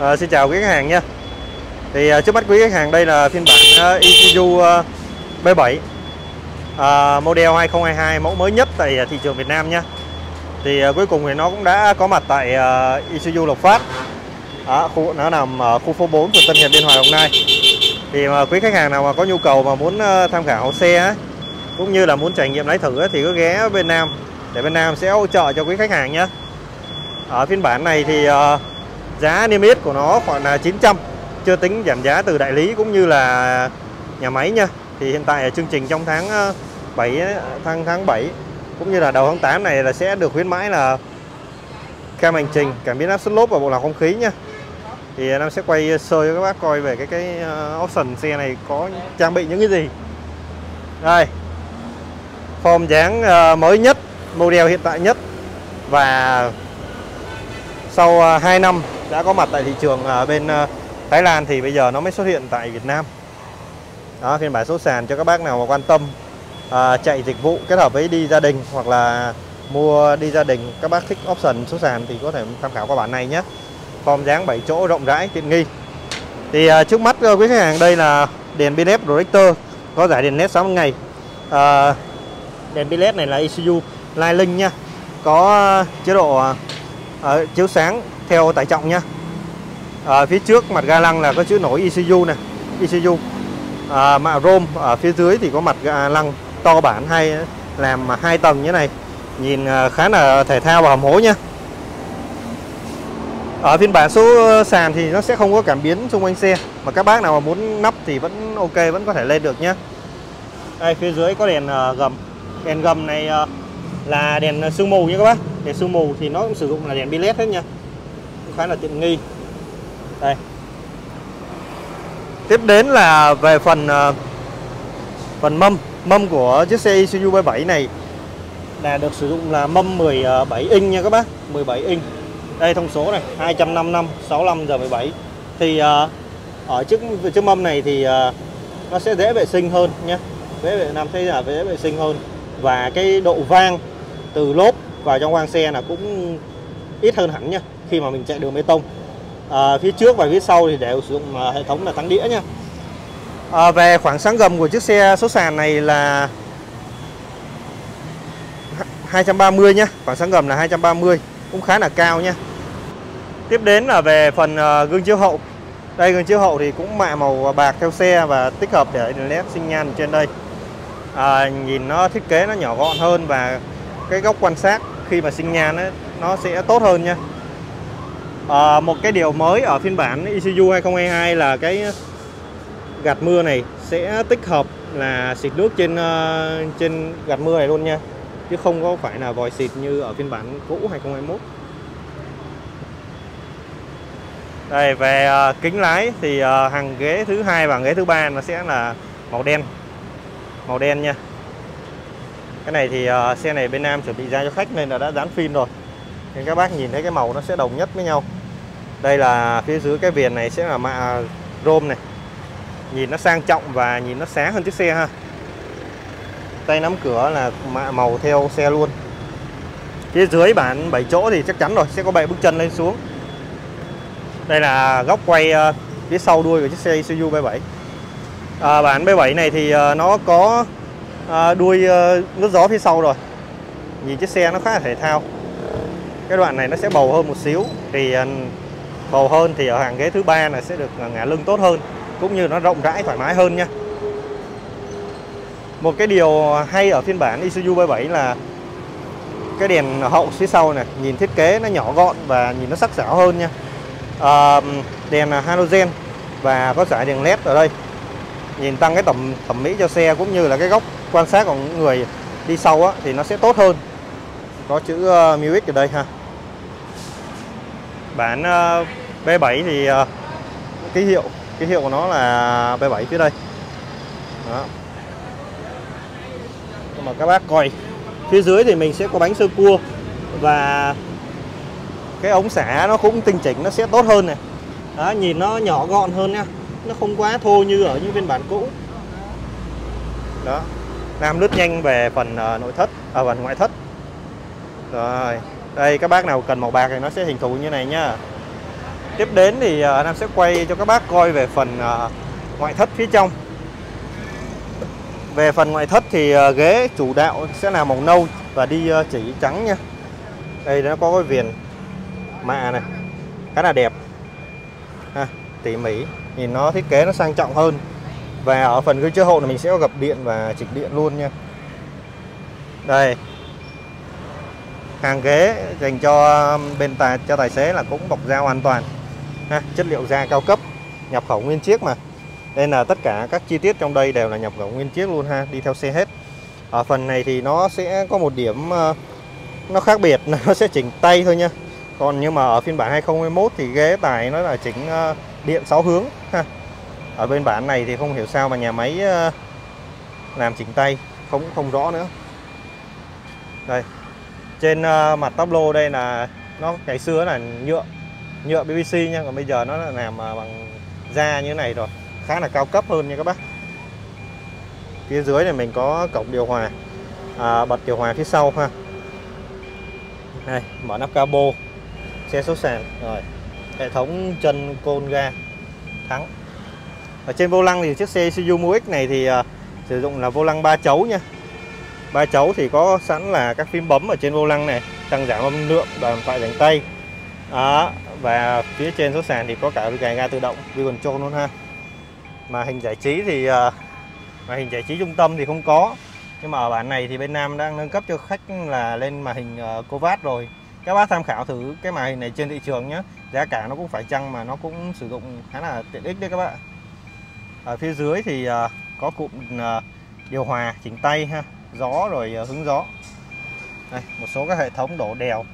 Xin chào quý khách hàng nha. Thì trước mắt quý khách hàng đây là phiên bản Isuzu B7 model 2022, mẫu mới nhất tại thị trường Việt Nam nha. Thì cuối cùng thì nó cũng đã có mặt tại Isuzu Lộc Phát. Nó nằm ở khu phố 4 phường Tân Hiệp, Biên Hòa, Đồng Nai. Thì quý khách hàng nào mà có nhu cầu mà muốn tham khảo xe cũng như là muốn trải nghiệm lái thử thì cứ ghé bên Nam để bên Nam sẽ hỗ trợ cho quý khách hàng nhé. Ở phiên bản này thì giá niêm yết của nó khoảng là 900, chưa tính giảm giá từ đại lý cũng như là nhà máy nha. Thì hiện tại ở chương trình trong tháng 7 cũng như là đầu tháng 8 này là sẽ được khuyến mãi là cam hành trình, cảm biến áp suất lốp và bộ lọc không khí nha. Thì em sẽ quay sơ cho các bác coi về cái option xe này có trang bị những cái gì. Đây, form dáng mới nhất, model hiện tại nhất, và sau 2 năm đã có mặt tại thị trường bên Thái Lan thì bây giờ nó mới xuất hiện tại Việt Nam. Đó, phiên bản số sàn cho các bác nào mà quan tâm chạy dịch vụ kết hợp với đi gia đình hoặc là mua đi gia đình, các bác thích option số sàn thì có thể tham khảo qua bản này nhé. Form dáng 7 chỗ rộng rãi tiện nghi. Thì trước mắt quý khách hàng đây là đèn pin LED projector, có giải đèn LED sáng ngày. Đèn pin LED này là Isuzu Lightlink nha, có chế độ chiếu sáng theo tải trọng nha. Phía trước mặt ga lăng là có chữ nổi Isuzu này, Isuzu. Mạ rôm ở phía dưới thì có mặt ga lăng to bản, hay làm 2 tầng như này, nhìn khá là thể thao và hầm hố nha. Ở phiên bản số sàn thì nó sẽ không có cảm biến xung quanh xe, mà các bác nào mà muốn nắp thì vẫn ok, vẫn có thể lên được nhé. Đây, phía dưới có đèn gầm. Đèn gầm này là đèn sương mù nha các bác. Đèn sương mù thì nó cũng sử dụng là đèn pin LED hết nha, cũng khá là tiện nghi. Đây, tiếp đến là về phần mâm của chiếc xe Isuzu B7 này là được sử dụng là mâm 17 inch nha các bác, 17 inch. Đây, thông số này 255 65 giờ 17. Thì ở chiếc mâm này thì nó sẽ dễ vệ sinh hơn nhé, dễ vệ sinh hơn, và cái độ vang từ lốp vào trong khoang xe là cũng ít hơn hẳn nha khi mà mình chạy đường bê tông. Phía trước và phía sau thì đều sử dụng hệ thống là tán đĩa nha. Về khoảng sáng gầm của chiếc xe số sàn này là 230 nhá, khoảng sáng gầm là 230, cũng khá là cao nha. Tiếp đến là về phần gương chiếu hậu. Đây, gương chiếu hậu thì cũng mạ màu bạc theo xe và tích hợp để đèn LED sinh nhan trên đây. Nhìn nó thiết kế nó nhỏ gọn hơn và cái góc quan sát khi mà sinh nhan ấy, nó sẽ tốt hơn nha. Một cái điều mới ở phiên bản Isuzu 2022 là cái gạt mưa này sẽ tích hợp là xịt nước trên gạt mưa này luôn nha, chứ không có phải là vòi xịt như ở phiên bản cũ 2021. Đây, về kính lái thì hàng ghế thứ 2 và ghế thứ 3 nó sẽ là màu đen nha. Cái này thì xe này bên Nam chuẩn bị ra cho khách nên là đã dán phim rồi, nên các bác nhìn thấy cái màu nó sẽ đồng nhất với nhau. Đây là phía dưới cái viền này sẽ là mạ rôm này, nhìn nó sang trọng và nhìn nó sáng hơn chiếc xe ha. Tay nắm cửa là mạ màu theo xe luôn. Phía dưới bản 7 chỗ thì chắc chắn rồi, sẽ có bệ bước chân lên xuống. Đây là góc quay phía sau đuôi của chiếc xe Isuzu B7. Bản B7 này thì nó có đuôi nước gió phía sau rồi, nhìn chiếc xe nó khá là thể thao. Cái đoạn này nó sẽ bầu hơn một xíu, thì bầu hơn thì ở hàng ghế thứ 3 là sẽ được ngả lưng tốt hơn, cũng như nó rộng rãi thoải mái hơn nha. Một cái điều hay ở phiên bản Isuzu B7 là cái đèn hậu phía sau này, nhìn thiết kế nó nhỏ gọn và nhìn nó sắc sảo hơn nha. Đèn halogen và có giải đèn LED ở đây, nhìn tăng cái thẩm mỹ cho xe, cũng như là cái góc quan sát của những người đi sau á, thì nó sẽ tốt hơn. Có chữ Music ở đây ha. Bản B7 thì ký hiệu của nó là B7 phía đây. Đó. Mà các bác coi phía dưới thì mình sẽ có bánh sơ cua, và cái ống xả nó cũng tinh chỉnh, nó sẽ tốt hơn này. Đó, nhìn nó nhỏ gọn hơn nha, nó không quá thô như ở những phiên bản cũ. Đó, Nam lướt nhanh về phần nội thất, phần ngoại thất. Rồi, đây các bác nào cần màu bạc thì nó sẽ hình thù như này nhá. Tiếp đến thì Nam sẽ quay cho các bác coi về phần ngoại thất phía trong. Về phần ngoại thất thì ghế chủ đạo sẽ là màu nâu và đi chỉ trắng nha. Đây nó có cái viền mạ này khá là đẹp ha, tỉ mỉ, nhìn nó thiết kế nó sang trọng hơn. Và ở phần gương chiếu hậu này mình sẽ có gập điện và chỉnh điện luôn nha. Đây, hàng ghế dành cho cho tài xế là cũng bọc da hoàn toàn ha, chất liệu da cao cấp, nhập khẩu nguyên chiếc mà, nên là tất cả các chi tiết trong đây đều là nhập khẩu nguyên chiếc luôn ha, đi theo xe hết. Ở phần này thì nó sẽ có một điểm nó khác biệt là nó sẽ chỉnh tay thôi nha. Còn nhưng mà ở phiên bản 2021 thì ghế tài nó là chỉnh điện 6 hướng ha. Ở bên bản này thì không hiểu sao mà nhà máy làm chỉnh tay không rõ nữa. Đây, trên mặt táp lô đây là nó ngày xưa là nhựa PVC nha, còn bây giờ nó là làm bằng da như thế này rồi, khá là cao cấp hơn nha các bác. Phía dưới này mình có cổng điều hòa, bật điều hòa phía sau ha. Đây, mở nắp capo, xe số sàn rồi, hệ thống chân côn ga thắng. Ở trên vô lăng thì chiếc xe Isuzu Mu-X này thì sử dụng là vô lăng 3 chấu nha. 3 chấu thì có sẵn là các phím bấm ở trên vô lăng này, tăng giảm âm lượng, bàn thoại dành tay. Và phía trên số sàn thì có cả cài ga tự động, view control luôn ha. Mà hình giải trí thì màn hình giải trí trung tâm thì không có, nhưng mà ở bản này thì bên Nam đang nâng cấp cho khách là lên màn hình Covat rồi. Các bác tham khảo thử cái màn hình này trên thị trường nhé, giá cả nó cũng phải chăng mà nó cũng sử dụng khá là tiện ích đấy các bạn. Ở phía dưới thì có cụm điều hòa chỉnh tay ha, gió rồi hứng gió. Đây, một số các hệ thống đổ đèo,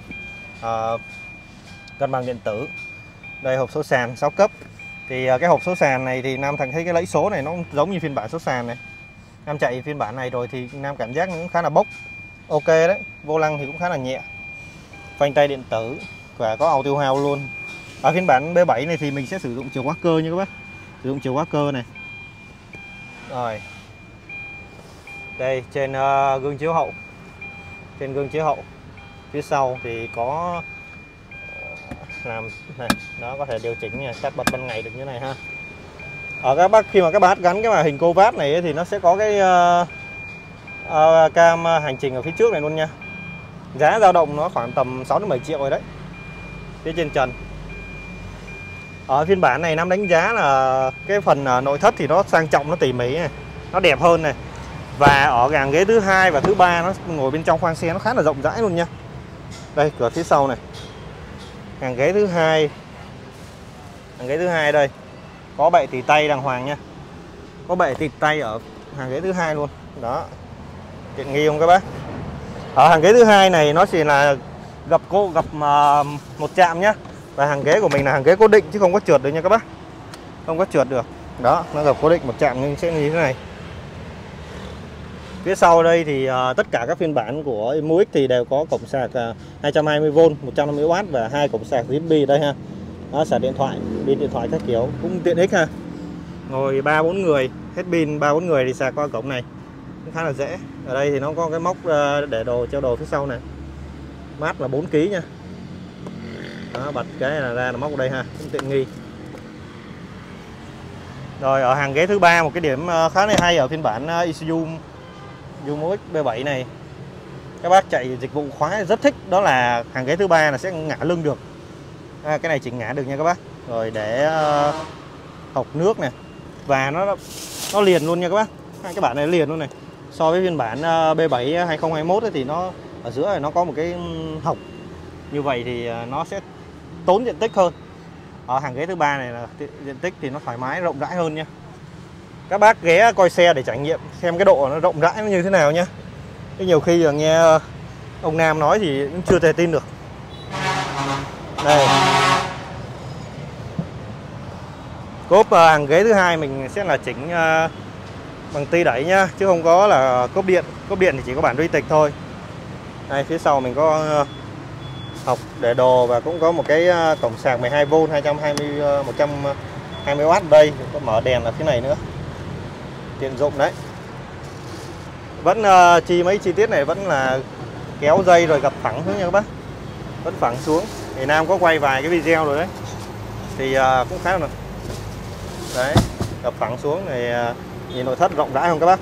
cân bằng điện tử. Đây, hộp số sàn 6 cấp. Thì cái hộp số sàn này thì Nam thấy cái lẫy số này nó cũng giống như phiên bản số sàn này. Nam chạy phiên bản này rồi thì Nam cảm giác nó cũng khá là bốc, ok đấy. Vô lăng thì cũng khá là nhẹ, phanh tay điện tử và có auto house luôn. Ở phiên bản B7 này thì mình sẽ sử dụng chìa khóa cơ nha các bác, sử dụng chìa khóa cơ này. Rồi, đây trên gương chiếu hậu, trên gương chiếu hậu phía sau thì có làm này, nó có thể điều chỉnh nha, tắt bật ban ngày được như này ha. Ở các bác khi mà các bác gắn cái màn hình Covat này thì nó sẽ có cái cam hành trình ở phía trước này luôn nha. Giá dao động nó khoảng tầm 6 đến 7 triệu rồi đấy. Phía trên trần. Ở phiên bản này Nam đánh giá là cái phần nội thất thì nó sang trọng, nó tỉ mỉ này, nó đẹp hơn này. Và ở hàng ghế thứ hai và thứ ba nó ngồi bên trong khoang xe nó khá là rộng rãi luôn nha. Đây, cửa phía sau này. Hàng ghế thứ hai, đây có bệ tì tay đàng hoàng nha, có bệ tì tay ở hàng ghế thứ hai luôn đó, tiện nghi không các bác. Ở hàng ghế thứ hai này nó chỉ là gập một chạm nhá, và hàng ghế của mình là hàng ghế cố định chứ không có trượt được nha các bác, không có trượt được đó, nó gập cố định một chạm nhưng sẽ như thế này. Phía sau đây thì tất cả các phiên bản của Mu-X thì đều có cổng sạc 220V 150W và 2 cổng sạc USB ở đây ha. Đó, sạc điện thoại, pin điện thoại các kiểu cũng tiện ích ha. Ngồi 3-4 người, hết pin 3-4 người thì sạc qua cổng này cũng khá là dễ. Ở đây thì nó có cái móc để treo đồ phía sau này. Mát là 4 kg nha. Đó, bật cái là ra là móc ở đây ha, cũng tiện nghi. Rồi ở hàng ghế thứ ba, một cái điểm khá là hay ở phiên bản Isuzu Mu-X B7 này, các bác chạy dịch vụ khóa rất thích, đó là hàng ghế thứ ba là sẽ ngả lưng được. Cái này chỉnh ngả được nha các bác. Rồi để hộc nước này, và nó liền luôn nha các bác. Cái bản này liền luôn này. So với phiên bản B7 2021 thì nó ở giữa này nó có một cái hộc như vậy thì nó sẽ tốn diện tích hơn. Ở hàng ghế thứ ba này là diện tích thì nó thoải mái, rộng rãi hơn nha. Các bác ghé coi xe để trải nghiệm xem cái độ nó rộng rãi nó như thế nào nhá. Chứ nhiều khi giờ nghe ông Nam nói thì cũng chưa thể tin được. Đây, cốp hàng ghế thứ hai mình sẽ là chỉnh bằng ti đẩy nhá, chứ không có là cốp điện. Cốp điện thì chỉ có bản duy tịch thôi. Đây, phía sau mình có hộc để đồ và cũng có một cái cổng sạc 12V 120W đây, có mở đèn ở phía này nữa, tiện dụng đấy. Vẫn mấy chi tiết này vẫn là kéo dây rồi gập phẳng xuống nha các bác, vẫn phẳng xuống. Thì Nam có quay vài cái video rồi đấy. thì cũng khá là đấy, đập phẳng xuống này, nhìn nội thất rộng rãi không các bác.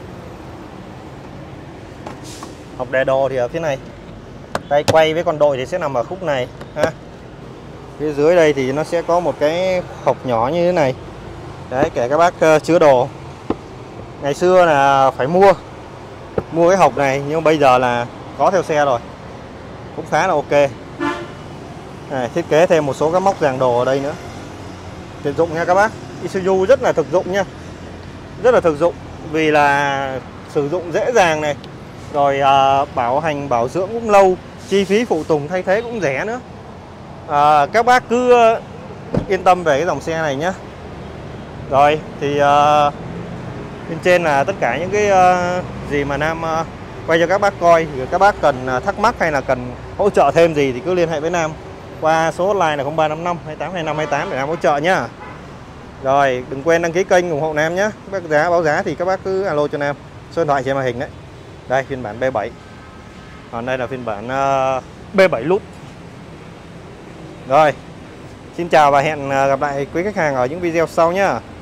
Hộc để đồ thì ở phía này, tay quay với con đội thì sẽ nằm ở khúc này ha. Phía dưới đây thì nó sẽ có một cái hộc nhỏ như thế này đấy, kể các bác chứa đồ. Ngày xưa là phải mua cái hộc này, nhưng bây giờ là có theo xe rồi, cũng khá là ok. Này, thiết kế thêm một số các móc dàn đồ ở đây nữa, tiện dụng nha các bác. Isuzu rất là thực dụng nha, rất là thực dụng, vì là sử dụng dễ dàng này, rồi bảo hành bảo dưỡng cũng lâu, chi phí phụ tùng thay thế cũng rẻ nữa. Các bác cứ yên tâm về cái dòng xe này nhé. Rồi thì bên trên là tất cả những cái gì mà Nam quay cho các bác coi. Thì các bác cần thắc mắc hay là cần hỗ trợ thêm gì thì cứ liên hệ với Nam qua số hotline là 0355 282528 để Nam hỗ trợ nhá. Rồi đừng quên đăng ký kênh ủng hộ Nam nhé. Các bác báo giá thì các bác cứ alo cho Nam, số điện thoại trên màn hình đấy. Đây phiên bản B7, còn đây là phiên bản B7 Loop. Rồi xin chào và hẹn gặp lại quý khách hàng ở những video sau nhá.